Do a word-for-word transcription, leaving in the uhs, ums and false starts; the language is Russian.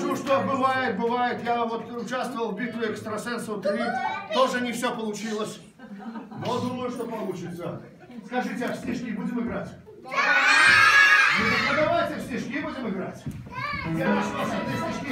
Ну что, бывает, бывает. Я вот участвовал в битве экстрасенсов три. Тоже не все получилось. Но думаю, что получится. Скажите, а в снежки будем играть? Да! Ну, давайте в снежки будем играть. Я наши снежки